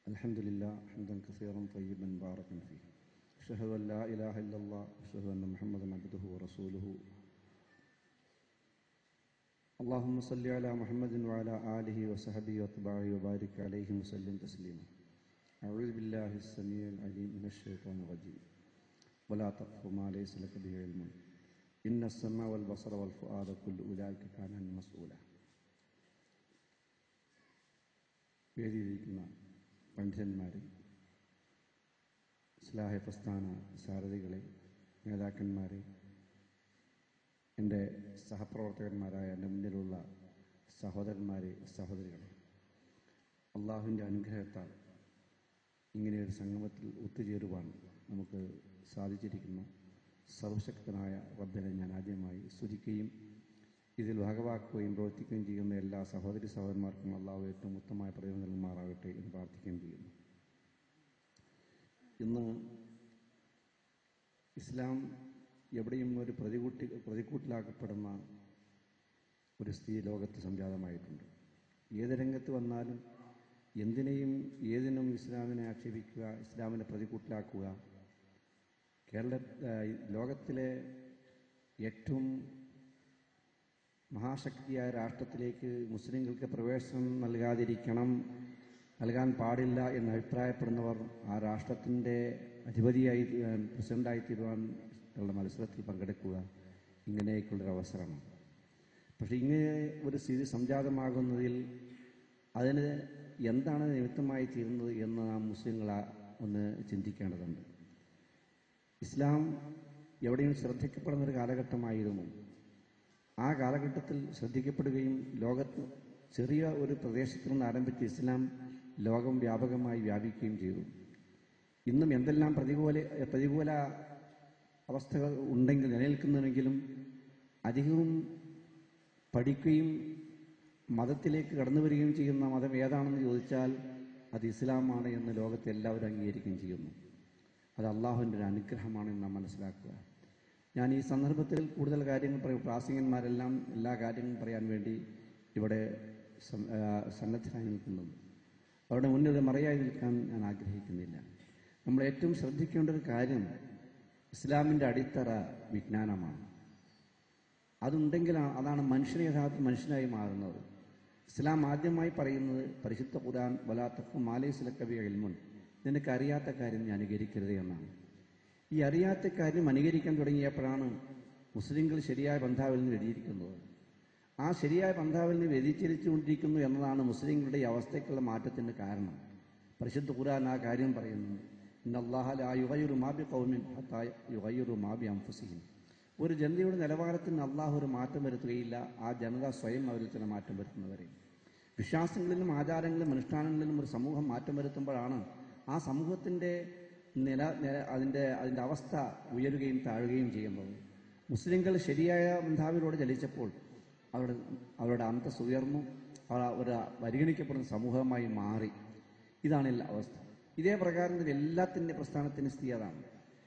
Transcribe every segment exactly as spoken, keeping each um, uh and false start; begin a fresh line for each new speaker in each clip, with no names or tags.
الحمد لله حمدا كثيرا طيبا مباركا فيه. أشهد أن لا إله إلا الله أشهد أن محمدا عبده ورسوله. اللهم صل على محمد وعلى آله وصحبه وأتباعه وبارك عليه وسلم تسليما. أعوذ بالله السميع العليم من الشيطان الرجيم. ولا تقف ما ليس لك به علم إن السمع والبصر والفؤاد كل أولئك كان عنه مسؤولا. വേദിയിലിരിക്കുന്ന പണ്ഡിതന്മാരെ, ഇസ്ലാഹ പ്രസ്ഥാന സാരഥികളെ, നേതാക്കന്മാരെ, എൻ്റെ സഹപ്രവർത്തകന്മാരായ എൻ്റെ മുന്നിലുള്ള സഹോദരന്മാരെ, സഹോദരികളെ, അള്ളാഹുവിൻ്റെ അനുഗ്രഹത്താൽ ഇങ്ങനെയൊരു സംഗമത്തിൽ ഒത്തുചേരുവാൻ നമുക്ക് സാധിച്ചിരിക്കുന്നു. സർവശക്തനായ റബ്ബിനെ ഞാൻ ആദ്യമായി സ്തുതിക്കുകയും ഇതിൽ ഭാഗവാക്കുകയും പ്രവർത്തിക്കുകയും ചെയ്യുന്ന എല്ലാ സഹോദരി സഹോദരന്മാർക്കും അള്ളാഹു ഏറ്റവും ഉത്തമമായ പ്രയോജനം നൽകുമാറാകട്ടെ എന്ന് പ്രാർത്ഥിക്കുകയും ചെയ്യുന്നു. ഇന്ന് ഇസ്ലാം എവിടെയും ഒരു പ്രതികൂട്ടി പ്രതികൂട്ടിലാക്കപ്പെടുന്ന ഒരു സ്ഥിതി ലോകത്ത് സംജാതമായിട്ടുണ്ട്. ഏത് രംഗത്ത് വന്നാലും എന്തിനേയും ഏതിനും ഇസ്ലാമിനെ ആക്ഷേപിക്കുക, ഇസ്ലാമിനെ പ്രതികൂട്ടിലാക്കുക. കേരള ലോകത്തിലെ ഏറ്റവും മഹാശക്തിയായ രാഷ്ട്രത്തിലേക്ക് മുസ്ലിങ്ങൾക്ക് പ്രവേശനം നൽകാതിരിക്കണം, നൽകാൻ പാടില്ല എന്ന് അഭിപ്രായപ്പെടുന്നവർ ആ രാഷ്ട്രത്തിൻ്റെ അധിപതിയായി പ്രസിഡൻ്റായി തീരുവാൻ ഉള്ള മത്സരത്തിൽ പങ്കെടുക്കുക, ഇങ്ങനെയൊക്കെയുള്ളൊരവസരമാണ്. പക്ഷേ ഇങ്ങനെ ഒരു സ്ഥിതി സംജാതമാകുന്നതിൽ അതിന് എന്താണ് നിമിത്തമായി തീരുന്നത് എന്ന് നാം മുസ്ലിങ്ങൾ ഒന്ന് ചിന്തിക്കേണ്ടതുണ്ട്. ഇസ്ലാം എവിടെയും ശ്രദ്ധിക്കപ്പെടുന്നൊരു കാലഘട്ടമായിരുന്നു. ആ കാലഘട്ടത്തിൽ ശ്രദ്ധിക്കപ്പെടുകയും ലോകത്ത് ചെറിയ ഒരു പ്രദേശത്തു നിന്ന് ആരംഭിച്ച ഇസ്ലാം ലോകം വ്യാപകമായി വ്യാപിക്കുകയും ചെയ്തു. ഇന്നും എന്തെല്ലാം പ്രതികൂല പ്രതികൂല അവസ്ഥകൾ ഉണ്ടെങ്കിൽ നിലനിൽക്കുന്നുവെങ്കിലും അധികവും പഠിക്കുകയും മതത്തിലേക്ക് കടന്നു വരികയും ചെയ്യുന്ന മതം ഏതാണെന്ന് ചോദിച്ചാൽ അത് ഇസ്ലാമാണ് എന്ന് ലോകത്തെ എല്ലാവരും അംഗീകരിക്കുകയും ചെയ്യുന്നു. അത് അള്ളാഹുവിൻ്റെ ഒരു അനുഗ്രഹമാണെന്ന് നാം മനസ്സിലാക്കുക. ഞാൻ ഈ സന്ദർഭത്തിൽ കൂടുതൽ കാര്യങ്ങൾ പറയും. പ്രാസംഗികന്മാരെല്ലാം എല്ലാ കാര്യങ്ങളും പറയാൻ വേണ്ടി ഇവിടെ സന്നദ്ധരായി നിൽക്കുന്നത്. അവരുടെ മുന്നിൽ മറയായി നിൽക്കാൻ ഞാൻ ആഗ്രഹിക്കുന്നില്ല. നമ്മൾ ഏറ്റവും ശ്രദ്ധിക്കേണ്ട ഒരു കാര്യം ഇസ്ലാമിൻ്റെ അടിത്തറ വിജ്ഞാനമാണ്. അതുണ്ടെങ്കിൽ അതാണ് മനുഷ്യനെ യഥാർത്ഥ മനുഷ്യനായി മാറുന്നത്. ഇസ്ലാം ആദ്യമായി പറയുന്നത് പരിശുദ്ധ ഖുർആൻ വലാ തഖ്ഫു മാ ലൈസ ലക ബിഹി ഇൽമുൻ, നിനക്ക് അറിയാത്ത കാര്യം നീ അനുകരിക്കരുത് എന്നാണ്. ഈ അറിയാത്ത കാര്യം അനുകരിക്കാൻ തുടങ്ങിയപ്പോഴാണ് മുസ്ലിങ്ങൾ ശരിയായ പന്ഥാവിൽ നിന്ന് വ്യതിയിരിക്കുന്നത്. ആ ശരിയായ പന്ഥാവിൽ നിന്ന് വ്യതിചരിച്ചുകൊണ്ടിരിക്കുന്നു എന്നതാണ് മുസ്ലിങ്ങളുടെ ഈ അവസ്ഥയ്ക്കുള്ള മാറ്റത്തിന് കാരണം. പരിശുദ്ധ ഖുർആൻ ആ കാര്യം പറയുന്നു. ഇന്നല്ലാഹ ലാ യുഗയ്യിറു മാ ബിഖൗമിൻ ഹത്താ യുഗയ്യിറു മാ ബിഅൻഫുസിഹിം. ഒരു ജനതയുടെ നിലവാരത്തിന് അള്ളാഹു ഒരു മാറ്റം വരുത്തുകയില്ല, ആ ജനത സ്വയം അവരിൽ ചില മാറ്റം വരുത്തുന്നവരെ. വിശ്വാസങ്ങളിലും ആചാരങ്ങളിലും അനുഷ്ഠാനങ്ങളിലും ഒരു സമൂഹം മാറ്റം വരുത്തുമ്പോഴാണ് ആ സമൂഹത്തിൻ്റെ നില അതിൻ്റെ അതിൻ്റെ അവസ്ഥ ഉയരുകയും താഴുകയും ചെയ്യുന്നത്. മുസ്ലിങ്ങൾ ശരിയായ ബന്ധാവിലൂടെ ചലിച്ചപ്പോൾ അവരുടെ അവരുടെ അന്തസ് ഉയർന്നു, അവർ ഒരു പരിഗണിക്കപ്പെടുന്ന സമൂഹമായി മാറി. ഇതാണ് എല്ലാ അവസ്ഥ. ഇതേ പ്രകാരം എല്ലാത്തിൻ്റെ പ്രസ്ഥാനത്തിൻ്റെ സ്ഥിതി അതാണ്.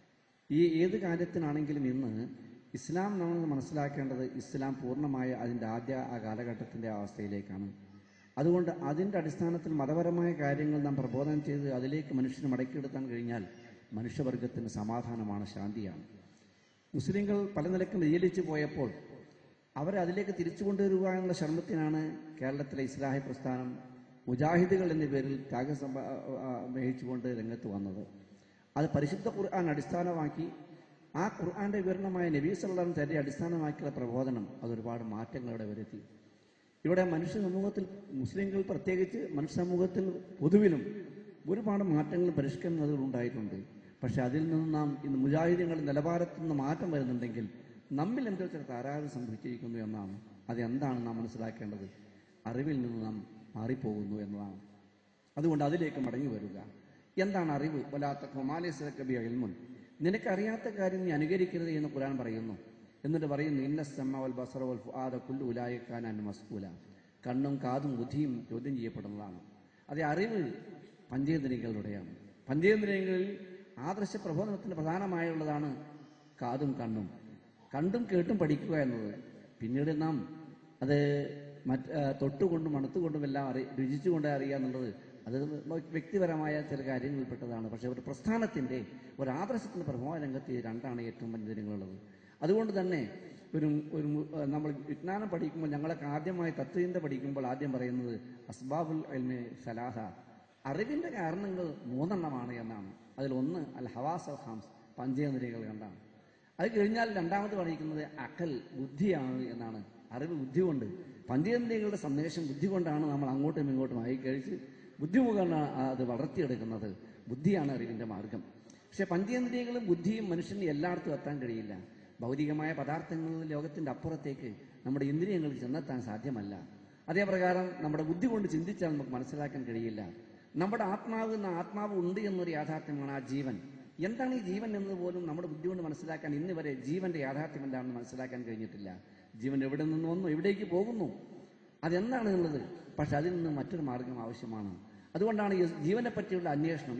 ഈ ഏത് കാര്യത്തിനാണെങ്കിലും ഇന്ന് ഇസ്ലാം നമ്മൾ മനസ്സിലാക്കേണ്ടത് ഇസ്ലാം പൂർണ്ണമായ അതിൻ്റെ ആദ്യ ആ കാലഘട്ടത്തിൻ്റെ അവസ്ഥയിലേക്കാണ്. അതുകൊണ്ട് അതിൻ്റെ അടിസ്ഥാനത്തിൽ മതപരമായ കാര്യങ്ങൾ നാം പ്രബോധനം ചെയ്ത് അതിലേക്ക് മനുഷ്യനെ മടക്കിയെടുക്കാൻ കഴിഞ്ഞാൽ മനുഷ്യവർഗത്തിന് സമാധാനമാണ്, ശാന്തിയാണ്. മുസ്ലിങ്ങൾ പല നിലക്കും വ്യതിചലിച്ചു പോയപ്പോൾ അവരെ അതിലേക്ക് തിരിച്ചു കൊണ്ടുവരിക എന്നുള്ള ശ്രമത്തിനാണ് കേരളത്തിലെ ഇസ്ലാഹി പ്രസ്ഥാനം മുജാഹിദുകൾ എന്ന പേരിൽ ത്യാഗം വഹിച്ചുകൊണ്ട് രംഗത്ത് വന്നത്. അത് പരിശുദ്ധ ഖുർആൻ അടിസ്ഥാനമാക്കി ആ ഖുർആന്റെ വിവരണമായ നബി സല്ലല്ലാഹു അലൈഹി വസല്ലം അടിസ്ഥാനമാക്കിയുള്ള പ്രബോധനം അതൊരുപാട് മാറ്റങ്ങളുടെ വരുത്തി. ഇവിടെ മനുഷ്യ സമൂഹത്തിൽ മുസ്ലിങ്ങൾ പ്രത്യേകിച്ച് മനുഷ്യ സമൂഹത്തിൽ പൊതുവിലും ഒരുപാട് മാറ്റങ്ങളും പരിഷ്കരണങ്ങളും ഉണ്ടായിട്ടുണ്ട്. പക്ഷെ അതിൽ നിന്ന് നാം ഇന്ന് മുജാഹിദീങ്ങളുടെ നിലവാരത്തിൽ നിന്ന് മാറ്റം വരുന്നുണ്ടെങ്കിൽ നമ്മിൽ എന്തോ ചില താരാവ് സംഭവിച്ചിരിക്കുന്നു എന്നാണ്. അതെന്താണ് നാം മനസ്സിലാക്കേണ്ടത്? അറിവിൽ നിന്ന് നാം മാറിപ്പോകുന്നു എന്നതാണ്. അതുകൊണ്ട് അതിലേക്ക് മടങ്ങി വരിക. എന്താണ് അറിവ്? വലാ തഖ്ഫു മാ ലൈസ ലക ബിഹി ഇൽമുൻ, നിനക്കറിയാത്ത കാര്യം നീ അനുകരിക്കരുത് എന്ന് ഖുർആൻ പറയുന്നു. എന്നിട്ട് പറയുന്നു ഇന്ന സമഅ വൽ ബസറ വൽ ഫുആദ കുല്ലു ഉലൈക കാന അൻഹു മസ്ഊല. കണ്ണും കാതും ബുദ്ധിയും ചോദ്യം ചെയ്യപ്പെടുന്നതാണ്. അതേ അറിവ് പഞ്ചേന്ദ്രിയങ്ങളുടെയാണ്. പഞ്ചേന്ദ്രിയങ്ങളിൽ ആദർശ പ്രബോധനത്തിന് പ്രധാനമായുള്ളതാണ് കാതും കണ്ണും. കണ്ടും കേട്ടും പഠിക്കുക എന്നത്. പിന്നീട് നാം അത് മറ്റ് തൊട്ടുകൊണ്ടും മണത്തുകൊണ്ടും എല്ലാം അറി രുചിച്ചുകൊണ്ട് അറിയുക എന്നുള്ളത് അത് വ്യക്തിപരമായ ചില കാര്യങ്ങളിൽപ്പെട്ടതാണ്. പക്ഷേ ഒരു പ്രസ്ഥാനത്തിൻ്റെ ഒരു ആദർശത്തിൻ്റെ പ്രഭാവ രംഗത്ത് ഈ രണ്ടാണ് ഏറ്റവും പഞ്ചദിനങ്ങളുള്ളത്. അതുകൊണ്ട് തന്നെ ഒരു ഒരു നമ്മൾ വിജ്ഞാനം പഠിക്കുമ്പോൾ ഞങ്ങളൊക്കെ ആദ്യമായി തത്വചിന്ത പഠിക്കുമ്പോൾ ആദ്യം പറയുന്നത് അസ്ബാബുൽ ഇൽമി സലാഹ, അറിവിൻ്റെ കാരണങ്ങൾ മൂന്നെണ്ണമാണ് എന്നാണ്. അതിലൊന്ന് അൽ ഹവാസ് ഹാംസ്, പഞ്ചേന്ദ്രിയങ്ങൾ കണ്ടാണ്. അത് കഴിഞ്ഞാൽ രണ്ടാമത് പഠിക്കുന്നത് അക്കൽ, ബുദ്ധിയാണ് എന്നാണ്. അറിവ് ബുദ്ധി കൊണ്ട്, പഞ്ചേന്ദ്രിയങ്ങളുടെ സന്ദേശം ബുദ്ധി കൊണ്ടാണ് നമ്മൾ അങ്ങോട്ടും ഇങ്ങോട്ടും ആയി കഴിച്ച് ബുദ്ധിമുഖമാണ് അത് വളർത്തിയെടുക്കുന്നത്. ബുദ്ധിയാണ് അറിവിൻ്റെ മാർഗം. പക്ഷെ പഞ്ചേന്ദ്രിയങ്ങളും ബുദ്ധിയും മനുഷ്യന് എല്ലായിടത്തും എത്താൻ കഴിയില്ല. ഭൗതികമായ പദാർത്ഥങ്ങളിൽ ലോകത്തിൻ്റെ അപ്പുറത്തേക്ക് നമ്മുടെ ഇന്ദ്രിയങ്ങൾ ചെന്നെത്താൻ സാധ്യമല്ല. അതേപ്രകാരം നമ്മുടെ ബുദ്ധി കൊണ്ട് ചിന്തിച്ചാൽ നമുക്ക് മനസ്സിലാക്കാൻ കഴിയില്ല. നമ്മുടെ ആത്മാവ് എന്ന ആത്മാവ് ഉണ്ട് എന്നൊരു യാഥാർത്ഥ്യമാണ് ആ ജീവൻ. എന്താണ് ഈ ജീവൻ എന്നത് പോലും നമ്മുടെ ബുദ്ധി കൊണ്ട് മനസ്സിലാക്കാൻ ഇന്ന് വരെ ജീവന്റെ യാഥാർത്ഥ്യം എന്താണെന്ന് മനസ്സിലാക്കാൻ കഴിഞ്ഞിട്ടില്ല. ജീവൻ എവിടെ നിന്ന് വന്നു, എവിടേക്ക് പോകുന്നു, അതെന്താണ് എന്നുള്ളത്. പക്ഷെ അതിൽ നിന്ന് മറ്റൊരു മാർഗം ആവശ്യമാണ്. അതുകൊണ്ടാണ് ജീവനെ പറ്റിയുള്ള അന്വേഷണം.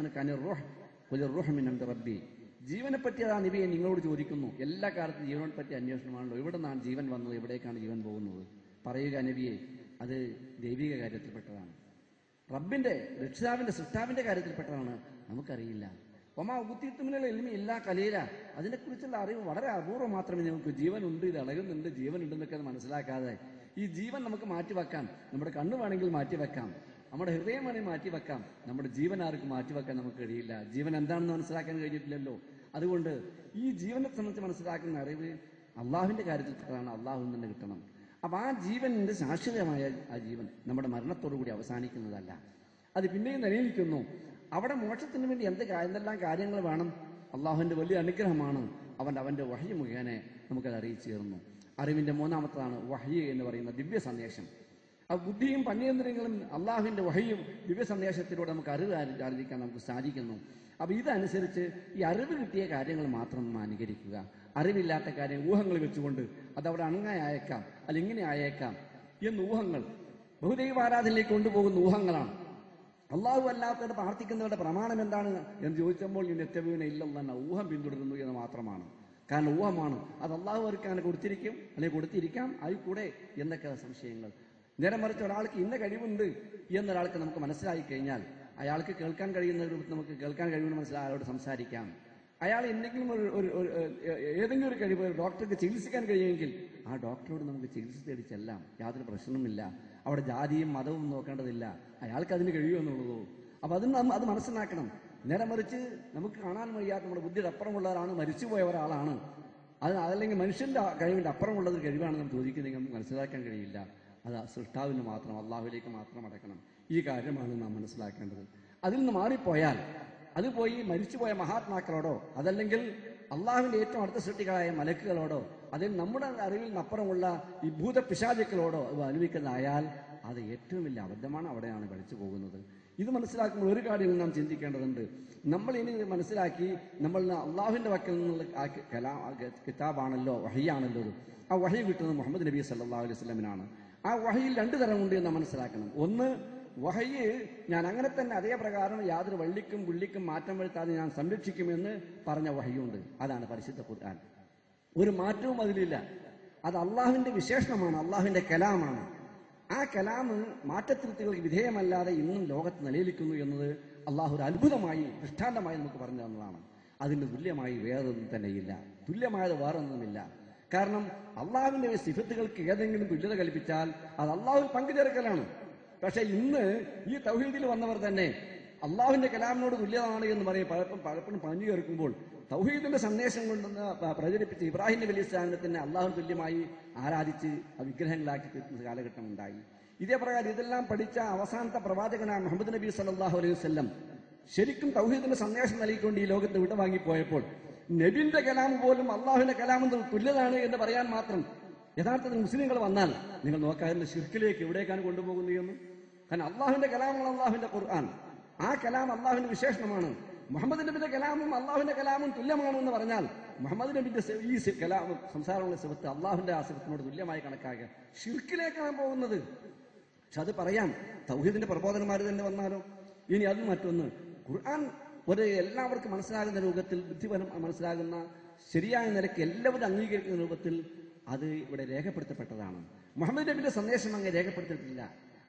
റബ്ബി, ജീവനെ പറ്റി ആ നബിയെ നിങ്ങളോട് ചോദിക്കുന്നു. എല്ലാ കാലത്തും ജീവനെ പറ്റി അന്വേഷണമാണല്ലോ. എവിടെ നിന്നാണ് ജീവൻ വന്നത്, എവിടേക്കാണ് ജീവൻ പോകുന്നത്? പറയുക നബിയെ, അത് ദൈവിക കാര്യത്തിൽപ്പെട്ടതാണ്, റബ്ബിന്റെ രക്ഷിതാവിന്റെ സൃഷ്ടാവിന്റെ കാര്യത്തിൽപ്പെട്ടതാണ്. നമുക്കറിയില്ല. ഒമാ ബുദ്ധിത്തുമില്ല എൽമി ഇല്ലാ കലീല, അതിനെക്കുറിച്ചുള്ള അറിവ് വളരെ അപൂർവം മാത്രമേ നമുക്ക്. ജീവൻ ഉണ്ട്, ഇത് ഇളകുന്നുണ്ട്, ജീവൻ ഉണ്ടെന്നൊക്കെ അത് മനസ്സിലാക്കാതെ ഈ ജീവൻ നമുക്ക് മാറ്റിവെക്കാം. നമ്മുടെ കണ്ണ് വേണമെങ്കിൽ മാറ്റിവെക്കാം, നമ്മുടെ ഹൃദയം വേണമെങ്കിൽ മാറ്റിവെക്കാം. നമ്മുടെ ജീവൻ ആർക്കും മാറ്റിവെക്കാൻ നമുക്ക് കഴിയില്ല. ജീവൻ എന്താണെന്ന് മനസ്സിലാക്കാൻ കഴിഞ്ഞിട്ടില്ലല്ലോ. അതുകൊണ്ട് ഈ ജീവനെ സംബന്ധിച്ച് മനസ്സിലാക്കുന്ന അറിവ് അള്ളാഹുവിന്റെ കാര്യത്തിൽപ്പെട്ടതാണ്. അള്ളാഹുവിൽ നിന്ന് കിട്ടണം. അപ്പൊ ആ ജീവന്റെ ശാശ്വതമായ ആ ജീവൻ നമ്മുടെ മരണത്തോടു കൂടി അവസാനിക്കുന്നതല്ല, അത് പിന്നെയും നിലനിൽക്കുന്നു. അവിടെ മോക്ഷത്തിന് വേണ്ടി എന്ത് എന്തെല്ലാം കാര്യങ്ങൾ വേണം? അള്ളാഹുവിന്റെ വലിയ അനുഗ്രഹമാണ്. അവൻ അവന്റെ വഹ്യ് മുഖേന നമുക്കത് അറിയിച്ചു തരുന്നു. അറിവിന്റെ മൂന്നാമത്തതാണ് വഹ്യ് എന്ന് പറയുന്ന ദിവ്യ സന്ദേശം. ആ ബുദ്ധിയും പഞ്ചേന്ദ്രിയങ്ങളും അള്ളാഹുവിന്റെ വഹ്യും ദിവ്യ സന്ദേശത്തിലൂടെ നമുക്ക് അറിവ് ആർജിക്കാൻ നമുക്ക് സാധിക്കുന്നു. അപ്പൊ ഇതനുസരിച്ച് ഈ അറിവ് കിട്ടിയ കാര്യങ്ങൾ മാത്രം അനുകരിക്കുക. അറിവില്ലാത്ത കാര്യം ഊഹങ്ങൾ വെച്ചുകൊണ്ട് അതവിടെ അങ്ങനെ ആയേക്കാം, അല്ല ഇങ്ങനെ ആയേക്കാം എന്ന് ഊഹങ്ങൾ ബഹുദൈവാരാധനയിലേക്ക് കൊണ്ടുപോകുന്ന ഊഹങ്ങളാണ്. അള്ളാഹു അല്ലാത്തവരുടെ പ്രാർത്ഥിക്കുന്നവരുടെ പ്രമാണം എന്താണ് എന്ന് ചോദിച്ചപ്പോൾ നെറ്റവീന ഇല്ലെന്ന ഊഹം പിന്തുടരുന്നു എന്ന് മാത്രമാണ്. കാരണം ഊഹമാണ്. അത് അള്ളാഹു അവർക്ക് അങ്ങനെ കൊടുത്തിരിക്കും, അല്ലെങ്കിൽ കൊടുത്തിരിക്കാം, അതിൽ കൂടെ എന്നൊക്കെ സംശയങ്ങൾ. നേരെ മറിച്ച് ഒരാൾക്ക് ഇന്ന കഴിവുണ്ട് എന്നൊരാൾക്ക് നമുക്ക് മനസ്സിലായി കഴിഞ്ഞാൽ അയാൾക്ക് കേൾക്കാൻ കഴിയുന്ന രൂപത്തിൽ നമുക്ക് കേൾക്കാൻ കഴിയുമെന്ന് മനസ്സിലായി അയാളോട് സംസാരിക്കാം. അയാൾ എന്തെങ്കിലും ഒരു ഏതെങ്കിലും ഒരു കഴിവ് ഡോക്ടർക്ക് ചികിത്സിക്കാൻ കഴിയുമെങ്കിൽ ആ ഡോക്ടറോട് നമുക്ക് ചികിത്സ തേടി ചെല്ലാം, യാതൊരു പ്രശ്നവുമില്ല. അവിടെ ജാതിയും മതവും നോക്കേണ്ടതില്ല, അയാൾക്ക് അതിന് കഴിയുമെന്നുള്ളൂ. അപ്പൊ അതിന് അത് മനസ്സിലാക്കണം. നേരെ മറിച്ച് നമുക്ക് കാണാൻ വയ്യാത്ത നമ്മുടെ ബുദ്ധിയുടെ അപ്പുറമുള്ളവരാണ്, മരിച്ചുപോയ ഒരാളാണ്, അത് അതല്ലെങ്കിൽ മനുഷ്യന്റെ കഴിവിന്റെ അപ്പുറമുള്ളത് കഴിവാണ് നമ്മൾ ചോദിക്കുന്നതെങ്കിൽ നമുക്ക് മനസ്സിലാക്കാൻ കഴിയില്ല. അത് സൃഷ്ടാവിന് മാത്രം, അള്ളാഹുവിലേക്ക് മാത്രം അടക്കണം. ഈ കാര്യമാണ് നാം മനസ്സിലാക്കേണ്ടത്. അതിൽ നിന്ന് മാറിപ്പോയാൽ അത് പോയി മരിച്ചുപോയ മഹാത്മാക്കളോടോ അതല്ലെങ്കിൽ അള്ളാഹുവിന്റെ ഏറ്റവും അടുത്ത സൃഷ്ടികളായ മലക്കുകളോടോ അതിൽ നമ്മുടെ അറിവിൽ നിന്നപ്പുറമുള്ള ഈ ഭൂതപിശാചുക്കളോടോ അത് അനുഭവിക്കുന്നതായാൽ അത് ഏറ്റവും വലിയ അബദ്ധമാണ്. അവിടെയാണ് പഠിച്ചു പോകുന്നത്. ഇത് മനസ്സിലാക്കുമ്പോൾ ഒരു കാര്യം നാം ചിന്തിക്കേണ്ടതുണ്ട്. നമ്മൾ ഇനി മനസ്സിലാക്കി നമ്മൾ അള്ളാഹുവിന്റെ വക്കിൽ നിന്നുള്ള ആ കലാ കിതാബാണല്ലോ, വഹിയാണല്ലോ. ആ വഹി കിട്ടുന്നത് മുഹമ്മദ് നബി സല്ലല്ലാഹു അലൈഹി വസല്ലമിനാണ്. ആ വഹിയിൽ രണ്ടു തരമുണ്ട് എന്ന് മനസ്സിലാക്കണം. ഒന്ന്, വഹയ്യ് ഞാൻ അങ്ങനെ തന്നെ അതേ പ്രകാരം യാതൊരു വള്ളിക്കും പുള്ളിക്കും മാറ്റം വരുത്താതെ ഞാൻ സംരക്ഷിക്കുമെന്ന് പറഞ്ഞ വഹയ്യുണ്ട്. അതാണ് പരിശുദ്ധ ഖുർആൻ. ഒരു മാറ്റവും അതിലില്ല. അത് അള്ളാഹുവിന്റെ വിശേഷണമാണ്, അള്ളാഹുവിന്റെ കലാമാണ്. ആ കലാമ് മാറ്റത്തിരുത്തുകൾക്ക് വിധേയമല്ലാതെ ഇന്നും ലോകത്ത് നിലനിൽക്കുന്നു എന്നത് അള്ളാഹു ഒരു അത്ഭുതമായി ദൃഷ്ടാന്തമായി നമുക്ക് പറഞ്ഞു തന്നതാണ്. അതിന് തുല്യമായി വേറൊന്നും തന്നെയില്ല, തുല്യമായത് വേറൊന്നുമില്ല. കാരണം അള്ളാഹുവിന്റെ സിഫത്തുകൾക്ക് ഏതെങ്കിലും തുല്യത കൽപ്പിച്ചാൽ അത് അള്ളാഹുവിൽ പങ്കുചേർക്കലാണ്. പക്ഷെ ഇന്ന് ഈ തൗഹീദിൽ വന്നവർ തന്നെ അള്ളാഹുവിന്റെ കലാമിനോട് തുല്യതാണ് എന്ന് പറയും. പലപ്പോഴും പലപ്പോഴും പഞ്ഞു ചേർക്കുമ്പോൾ തൗഹീദിന്റെ സന്ദേശം കൊണ്ടെന്ന് പ്രചരിപ്പിച്ച് ഇബ്രാഹിം നബി അലൈഹി ഇസ്ലാമിനെ തന്നെ അള്ളാഹുവിന് തുല്യമായി ആരാധിച്ച് വിഗ്രഹങ്ങളാക്കി തീർക്കുന്ന കാലഘട്ടം ഉണ്ടായി. ഇതേ പ്രകാരം ഇതെല്ലാം പഠിച്ച അവസാനത്തെ പ്രവാചകനായ മുഹമ്മദ് നബി സല്ലല്ലാഹു അലൈഹി വസല്ലം ശരിക്കും തൗഹീദിന്റെ സന്ദേശം നൽകിക്കൊണ്ട് ഈ ലോകത്ത് വിടവാങ്ങിപ്പോയപ്പോൾ നബിന്റെ കലാം പോലും അള്ളാഹുവിന്റെ കലാമിന് തുല്യതാണ് എന്ന് പറയാൻ മാത്രം യഥാർത്ഥത്തിൽ മുസ്ലിങ്ങൾ വന്നാൽ നിങ്ങൾ നോക്കാതിരുന്ന ശിർക്കിലേക്ക് എവിടേക്കാണ് കൊണ്ടുപോകുന്നത് എന്ന്. കാരണം അള്ളാഹുവിന്റെ കലാമാണ് അള്ളാഹുവിന്റെ ഖുർആൻ. ആ കലാം അള്ളാഹുവിന്റെ വിശേഷണമാണ്. മുഹമ്മദ് നബിന്റെ കലാമും അള്ളാഹുവിന്റെ കലാമും തുല്യമാണ് എന്ന് പറഞ്ഞാൽ മുഹമ്മദ് നബിന്റെ ഈ കലാം സംസാരമുള്ള സിഫത്ത് അള്ളാഹുവിന്റെ ആ സിഫത്തിനോട് തുല്യമായി കണക്കാക്കുക ശിർക്കിലേക്കാണ് പോകുന്നത്. പക്ഷെ അത് പറയാം തൗഹീദിന്റെ പ്രബോധനന്മാർ തന്നെ വന്നാലോ. ഇനി അതും മറ്റൊന്ന്, ഖുർആൻ ഒരു എല്ലാവർക്കും മനസ്സിലാകുന്ന രൂപത്തിൽ ബുദ്ധിപരം മനസ്സിലാകുന്ന ശരിയായ നിലയ്ക്ക് എല്ലാവരും അംഗീകരിക്കുന്ന രൂപത്തിൽ അത് ഇവിടെ രേഖപ്പെടുത്തപ്പെട്ടതാണ്. മുഹമ്മദ് നബിന്റെ സന്ദേശം അങ്ങ് രേഖപ്പെടുത്തിയിട്ടില്ല.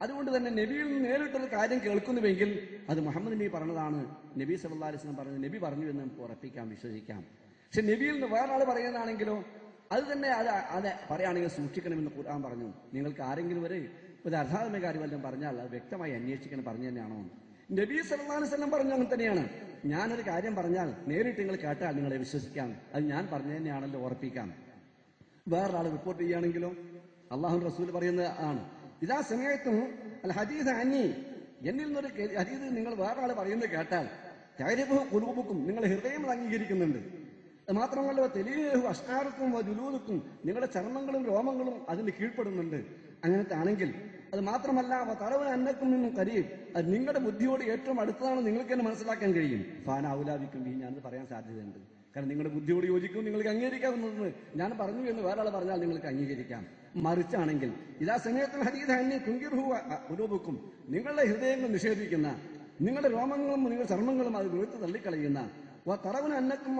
അതുകൊണ്ട് തന്നെ നബിയിൽ നിന്ന് നേരിട്ടൊരു കാര്യം കേൾക്കുന്നുവെങ്കിൽ അത് മുഹമ്മദ് നബി പറഞ്ഞതാണ്, നബി സല്ലല്ലാഹു അലൈഹി വസല്ലം പറഞ്ഞത് നബി പറഞ്ഞു എന്ന് നമുക്ക് ഉറപ്പിക്കാം, വിശ്വസിക്കാം. പക്ഷെ നബിയിൽ നിന്ന് വേറൊരാൾ പറയുന്നതാണെങ്കിലോ അത് തന്നെ അത് അത് പറയുകയാണെങ്കിൽ സൂക്ഷിക്കണമെന്ന് ഖുർആൻ പറഞ്ഞു. നിങ്ങൾക്ക് ആരെങ്കിലും ഒരു ഒരു അർഹാത്മ കാര്യം വല്ലതും പറഞ്ഞാൽ അത് വ്യക്തമായി അന്വേഷിക്കണം, പറഞ്ഞു തന്നെയാണോ? നബി സല്ലല്ലാഹു അലൈഹി വസല്ലം പറഞ്ഞു അങ്ങനെ തന്നെയാണ്. ഞാനൊരു കാര്യം പറഞ്ഞാൽ നേരിട്ട് നിങ്ങൾ കേട്ടാൽ നിങ്ങളെ വിശ്വസിക്കാം, അത് ഞാൻ പറഞ്ഞു തന്നെയാണല്ലോ ഉറപ്പിക്കാം. വേറൊരാൾ റിപ്പോർട്ട് ചെയ്യുകയാണെങ്കിലോ അള്ളാഹു റസൂൽ പറയുന്നത് ആണ്, ഇതാ സമയത്തും അൽ ഹദീസ് അന്നി, എന്നിൽ നിന്നൊരു ഹദീസ് നിങ്ങൾ വേറൊരാൾ പറയുന്നത് കേട്ടാൽ തഅരിഫു ഖുലൂബുക്കും, നിങ്ങൾ ഹൃദയങ്ങൾ അംഗീകരിക്കുന്നുണ്ട്. മാത്രമല്ല തെലീഹു അഷ്ആറുക്കും ജുലൂദുക്കും, നിങ്ങളുടെ ചർമ്മങ്ങളും രോമങ്ങളും അതിന് കീഴ്പ്പെടുന്നുണ്ട്. അങ്ങനത്തെ ആണെങ്കിൽ അത് മാത്രമല്ല തറവ് അന്നക്കും നിന്നും കരീം, അത് നിങ്ങളുടെ ബുദ്ധിയോട് ഏറ്റവും അടുത്തതാണ്, നിങ്ങൾക്ക് തന്നെ മനസ്സിലാക്കാൻ കഴിയും. ഫാന ഔലാവിക്കും ഈ ഞാനത് പറയാൻ സാധ്യതയുണ്ട്. കാരണം നിങ്ങളുടെ ബുദ്ധിയോട് യോജിക്കും, നിങ്ങൾക്ക് അംഗീകരിക്കാവുന്നതെന്ന് ഞാൻ പറഞ്ഞു എന്ന് വേറെ ആൾ പറഞ്ഞാൽ നിങ്ങൾക്ക് അംഗീകരിക്കാം. മറിച്ചാണെങ്കിൽ ഇതാ സമയത്തും ഹദീസ് അന്നി തുങ്കിർഹു ഉലൂബുക്കും, നിങ്ങളുടെ ഹൃദയങ്ങൾ നിഷേധിക്കുന്ന, നിങ്ങളുടെ രോമങ്ങളും നിങ്ങളുടെ ചർമ്മങ്ങളും അത് വെറുത്ത് തള്ളിക്കളയുന്ന, തറവിന് അന്നക്കും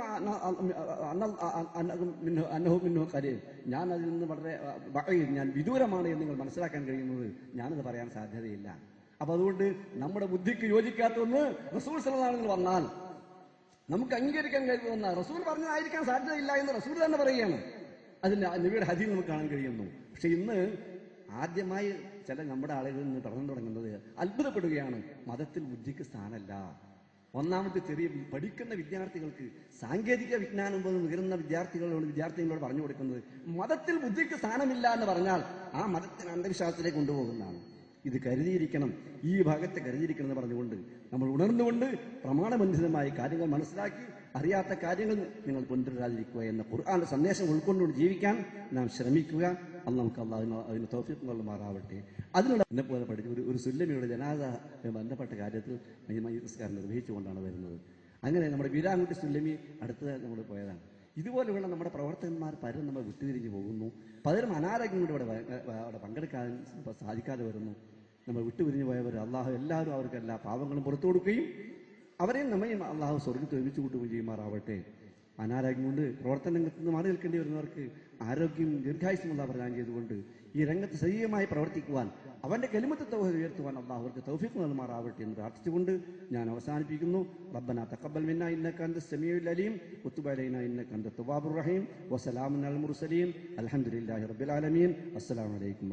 അന്നഹു മിന്നഹു കരീം, ഞാൻ അതിൽ നിന്ന് വളരെ ഞാൻ വിദൂരമാണ് എന്ന് നിങ്ങൾ മനസ്സിലാക്കാൻ കഴിയുന്നത് ഞാനത് പറയാൻ സാധ്യതയില്ല. അപ്പൊ അതുകൊണ്ട് നമ്മുടെ ബുദ്ധിക്ക് യോജിക്കാത്തൊന്ന് റസൂൽ സല്ലല്ലാഹു അലൈഹി വസല്ലം വന്നാൽ നമുക്ക് അംഗീകരിക്കാൻ കഴിയുന്ന, റസൂൽ പറഞ്ഞതായിരിക്കാൻ സാധ്യതയില്ല എന്ന് റസൂൽ തന്നെ പറയുകയാണ്. അതിന്റെ നബിയുടെ ഹദീസ് നമുക്ക് കാണാൻ കഴിയുന്നു. പക്ഷെ ഇന്ന് ആദ്യമായി ചില നമ്മുടെ ആളുകളിൽ നിന്ന് പഠനം തുടങ്ങുന്നത് അത്ഭുതപ്പെടുകയാണ്, മതത്തിൽ ബുദ്ധിക്ക് സ്ഥാനമല്ല. ഒന്നാമത്തെ ചെറിയ പഠിക്കുന്ന വിദ്യാർത്ഥികൾക്ക് സാങ്കേതിക വിജ്ഞാനം പോലും ഉയരുന്ന വിദ്യാർത്ഥികളോട് വിദ്യാർത്ഥികളോട് പറഞ്ഞു കൊടുക്കുന്നത് മതത്തിൽ ബുദ്ധിക്ക് സ്ഥാനമില്ല എന്ന് പറഞ്ഞാൽ ആ മതത്തിന് അന്ധവിശ്വാസത്തിലേക്ക് കൊണ്ടുപോകുന്നതാണ്. ഇത് കരുതിയിരിക്കണം, ഈ ഭാഗത്തെ കരുതിയിരിക്കണം എന്ന് പറഞ്ഞുകൊണ്ട് നമ്മൾ ഉണർന്നുകൊണ്ട് പ്രമാണബന്ധിതമായ കാര്യങ്ങൾ മനസ്സിലാക്കി അറിയാത്ത കാര്യങ്ങൾ നിങ്ങൾ കൊണ്ടുവരാതിരിക്കുക എന്ന ഖുർആന്റെ സന്ദേശം ഉൾക്കൊണ്ടുകൊണ്ട് ജീവിക്കാൻ നാം ശ്രമിക്കുക. അത് നമുക്ക് അള്ളാഹു അതിന് തൗഫീഖ് നൽകുമാറാവട്ടെ. അതിനുള്ള എന്നെ പോലെ പഠിച്ച ഒരു ഒരു സുല്ലമിയുടെ ജനാസ ബന്ധപ്പെട്ട കാര്യത്തിൽ മയ്യിത്ത് നിർവഹിച്ചുകൊണ്ടാണ് വരുന്നത്. അങ്ങനെ നമ്മുടെ വീരാൻകുട്ടി സുല്ലമി അടുത്തതായി നമ്മൾ പോയതാണ്. ഇതുപോലെയുള്ള നമ്മുടെ പ്രവർത്തകന്മാർ പലരും നമ്മൾ വിട്ടുതിരിഞ്ഞു പോകുന്നു, പലരും അനാരോഗ്യം കൊണ്ട് ഇവിടെ അവിടെ പങ്കെടുക്കാൻ സാധിക്കാതെ വരുന്നു. നമ്മൾ വിട്ടുപിരിഞ്ഞു പോയവർ അള്ളാഹു എല്ലാവരും അവർക്ക് എല്ലാ പാവങ്ങളും പുറത്തു കൊടുക്കുകയും അവരെയും നമ്മയും അള്ളാഹു സ്വർഗ്ഗത്തിൽ ഒരുമിച്ച് കൂട്ടുകയും ചെയ്യുമാറാവട്ടെ. അനാരോഗ്യം കൊണ്ട് പ്രവർത്തന രംഗത്ത് നിന്ന് മാറി നിൽക്കേണ്ടി വരുന്നവർക്ക് ആരോഗ്യം ദീർഘായുസ്സുമുള്ള പ്രദാനം ചെയ്തുകൊണ്ട് ഈ രംഗത്ത് സജീവമായി പ്രവർത്തിക്കുവാൻ അവന്റെ കലിമത്ത് തൗഹീദ് ഉയർത്തുവാൻ അള്ളാഹു അവർക്ക് തൗഫീഖ് നൽകുമാറാവട്ടെ എന്ന് പ്രാർത്ഥിച്ചുകൊണ്ട് ഞാൻ അവസാനിപ്പിക്കുന്നു. റബ്ബനാ തഖബ്ബൽ മിന്നാ ഇന്നക അൻതസ് സമീഉൽ അലീം വതുബ് അലൈനാ ഇന്നക അൻതത് തവ്വാബുർ റഹീം വസലാമുൻ അലൽ മുർസലീൻ അൽഹംദുലില്ലാഹി റബ്ബിൽ ആലമീൻ. അസ്സലാമു അലൈക്കും.